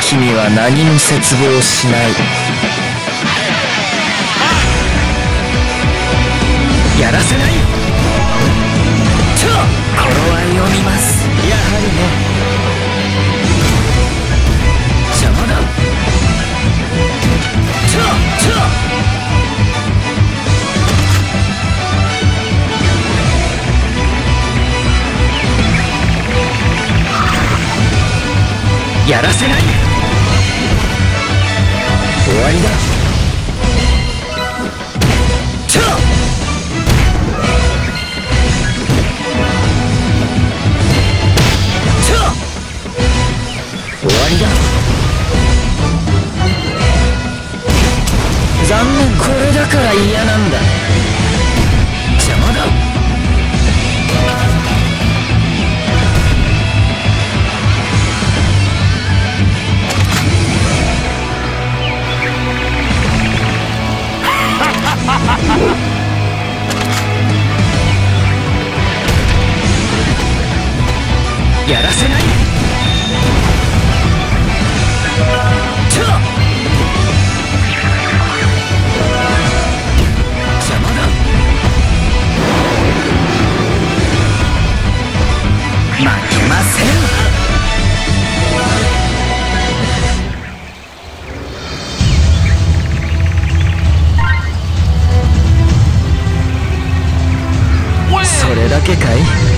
君は何も絶望しない。やらせない。頃合いを見ます。やはりね。邪魔だ。やらせない。終わりだ。終わりだ。残念。これだから嫌なんだ。邪魔だ。やらせない。邪魔だ。負けません。それだけかい。